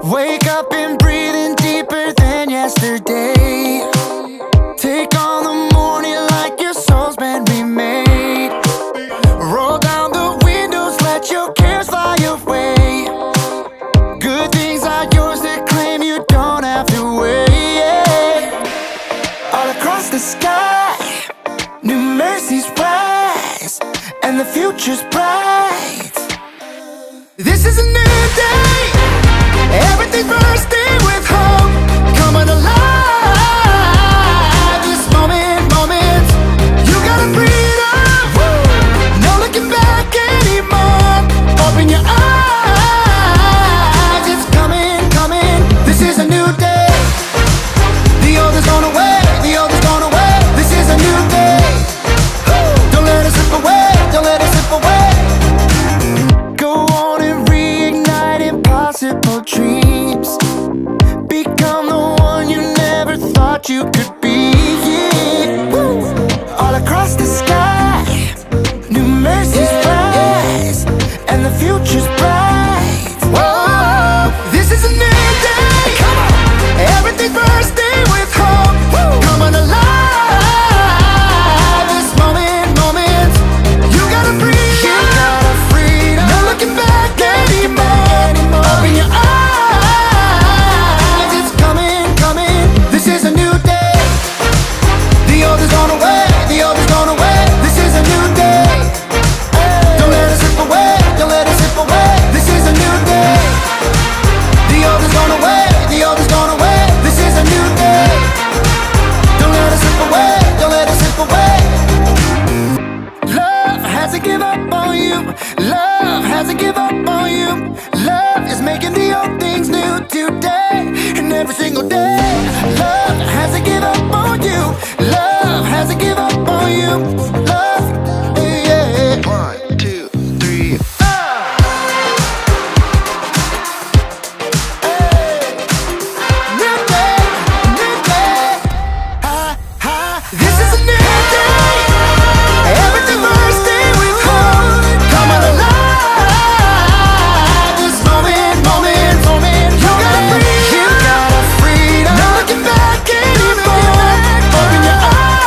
Wake up and breathe in deeper than yesterday. Take on the morning like your soul's been remade. Roll down the windows, let your cares fly away. Good things are yours to claim, you don't have to wait. All across the sky, new mercies rise, and the future's bright. This is a new day, everything's bursting with hope, coming alive. This moment, you gotta breathe up. No looking back anymore. Open your eyes, it's coming. This is a new day. The old is gone away, the old is gone away. This is a new day. Don't let it slip away, don't let it slip away. Go on and reignite impossible dreams. Become the one you never thought you could be. Woo. All across the sky, new mercies rise, and the future's bright. Whoa, this is a new day. Come on. Everything's bursting with hope, coming alive. This moment, you gotta breathe. You gotta freedom. No looking back anymore. Open your eyes, it's coming. This is a new day. The old is gone away, the old is gone away. This is a new day. Don't let it slip away, don't let it slip away. This is a new day. The old is gone away, the old is gone away. This is a new day. Don't let it slip away, don't let it slip away. Love hasn't given up on you. Love hasn't given up on you. Love is making the old things new today and every single day. Love hasn't given up on you. Love hasn't given up on you. Love, yeah. 1, 2, 3. New day, new day. This is a new day. Everything bursting with hope, coming alive. This moment, you gotta breathe. You gotta freedom. No looking back anymore. Open your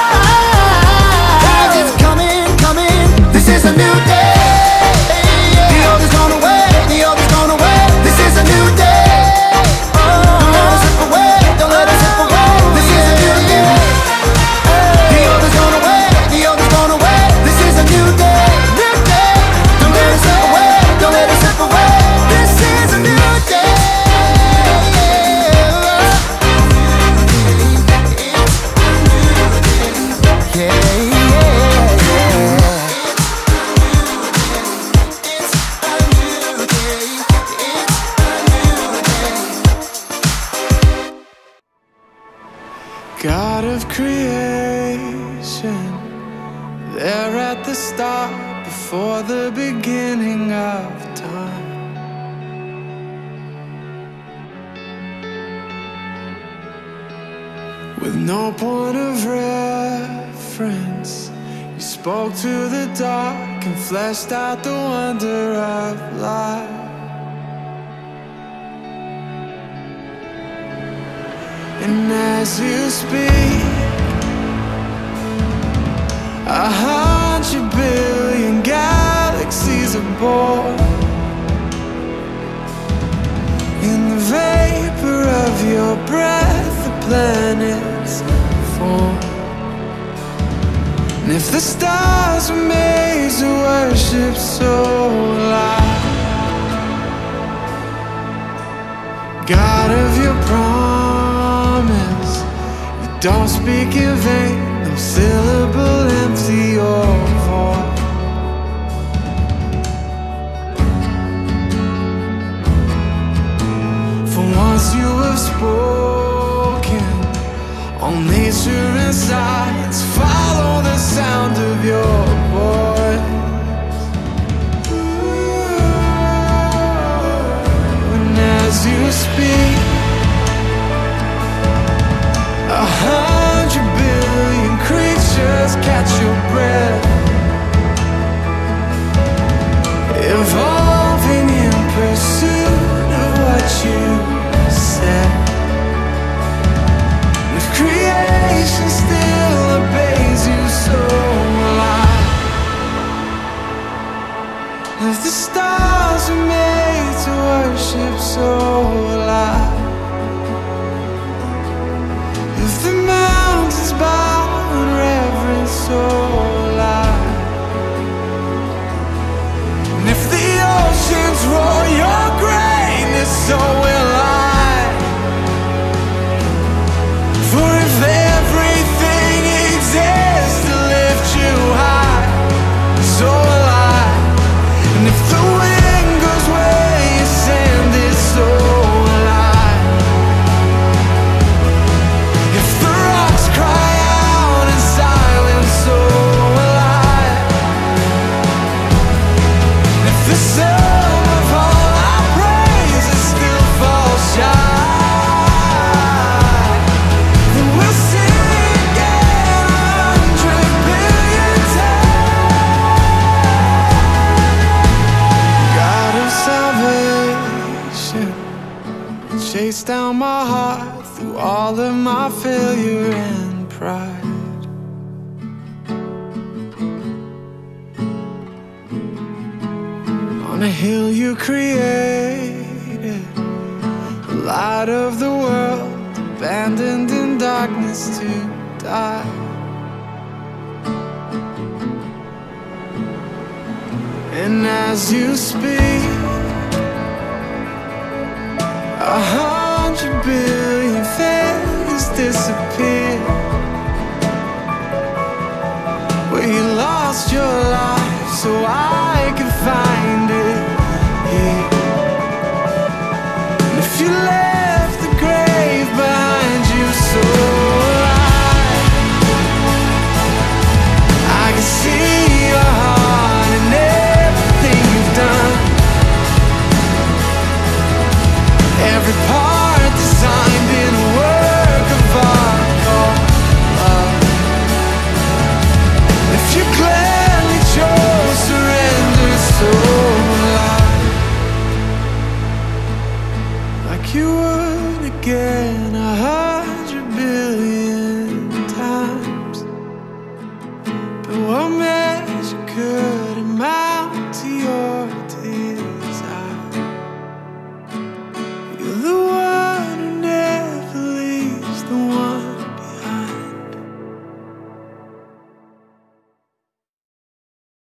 eyes, it's coming. This is a new day. The old is gone away, the old is gone away. This is a new day. Don't let it slip away, don't let it slip away. This is a new day. The old is gone away, the old is gone away. This is a new day. Don't let it slip away, don't let it slip away. This is a new day. God of creation, there at the start, before the beginning of time. With no point of reference, you spoke to the dark and fleshed out the wonder of life. And as you speak, 100 billion galaxies are born. In the vapor of your breath, the planets form. And if the stars were made to worship so loud, God of your promise, you don't speak in vain, no syllable empty or void. For once you have spoken, all nature and science follow the sound of your voice. And as you speak, 100 billion creatures catch your breath, evolving in pursuit of what you pressed down my heart through all of my failure and pride. On a hill you created, the light of the world, abandoned in darkness to die. And as you speak, 100 billion failures disappear, where you lost your life so I